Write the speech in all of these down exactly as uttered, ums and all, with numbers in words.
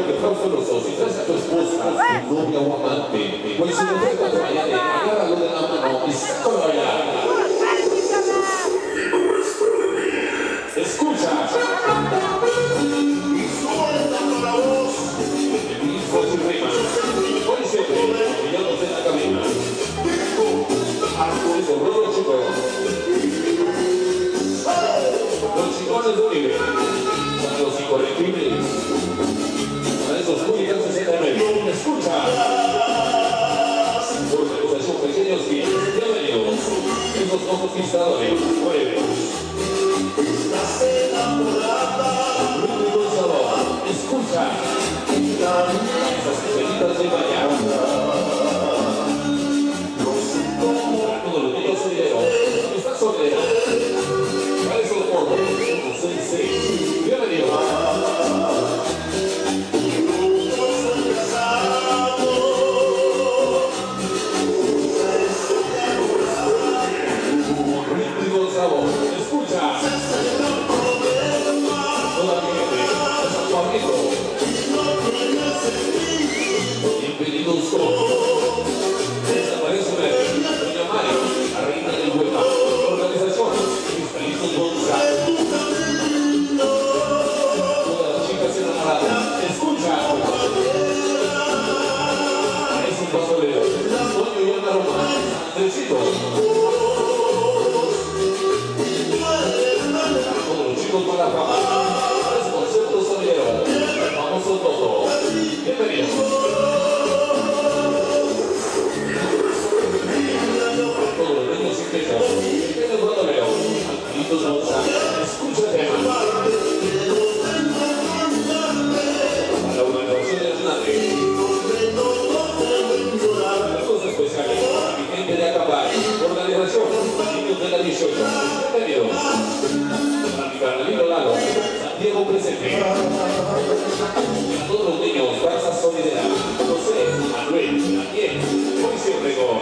que causa los ojos. Si traes a tu esposa, tu novia o amante, pues si no te vas a bailar, agárralo de la mano y sácalo a bailar. Escucha. Y suelta la voz. El hijo de su rima. Hoy siempre, pillados en la cabina. Eso, Rolo Chico. Los chingones de Uribe. Para los incorrectibles. Para esos hooligans sesenta y nueve. Escucha. Por negociación pequeños y bienvenidos. Esos no conquistadores. Mueve. Escucha. Esas pequeñitas de bañar. Para todos los niños solteros. ¿Estás soltero? Para esos gordos. uno seis seis. Bienvenido. Escucha. Toda mi gente, San Juanito. Bienvenidos todos. Desaparece Doña Mari, la reina del Huepa. Organización, Cristalitos González. Todas las chicas enamoradas. Escucha. Es un pasolero. Antonio y Ana Roma. Andresito. Con la fama, es concepto sonidero, el famoso Toto. Bienvenido. Todos los niños y pequeños, pequeños bandolero, Angelitos González, escucha el tema. A la organización de Hernández. Saludos especiales para mi gente de Acapay, organización, niños de la dieciocho. Bienvenidos. Carolino Lalo, Santiago presente. A todos los niños, Barça Sonidera, José, Manuel, Daniel, hoy siempre con.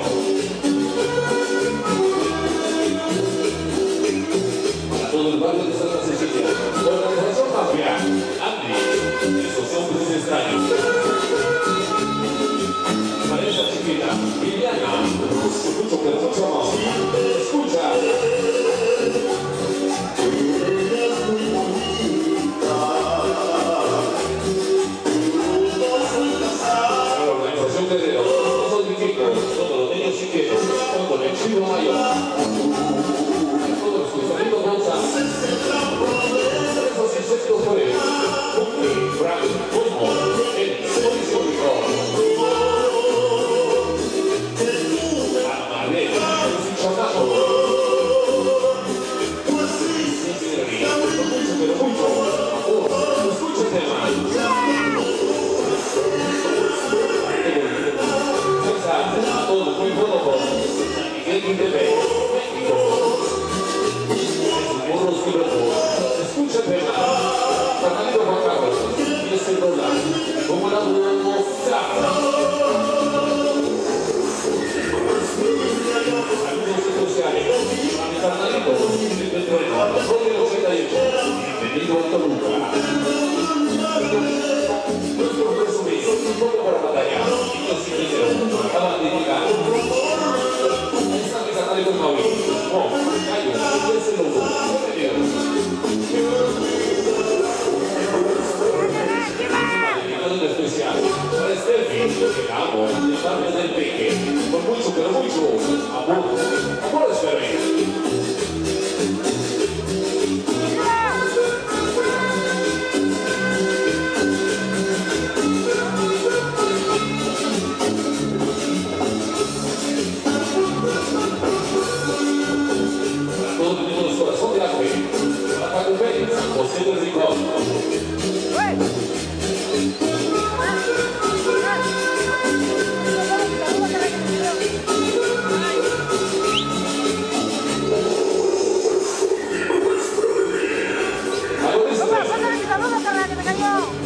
Para todo el barrio de Santa Cecilia, Organización Mafia, Andy, esos hombres extraños. Para esa chiquita, Liliana, mucho, pero mucho amor. Escucha. Todos los niños chiquitos, con el chivo mayor. Todos los cristalitos González. Esos insectos fuertes. Cumple, Frank, Cosmo, el Policio Rico. Amarela, el chamaco. Mucho, pero mucho. Amor, escucha el tema. Todos muy buenos con Miguel Quintero, México. Esos morros pilotos. Escucha el tema. Fernando Juan Carlos. Y ese dólar. Como la hermosa. Saludos especiales. A mi Fernandito. El trueno. Rodrigo ochenta y ocho. Bienvenido a Toluca. Nuestro presumido. Todo para batalla. Niños y niños. Acaban de llegar. Esta mesa trae con Mauri. No, callo. Ese lobo. Bienvenido. Especial para Steffi, que amo, de parte del Peque, con mucho, pero mucho amor, amor espero. José del Rincón. ¡Saludos, saludos, carnal, que me cayó!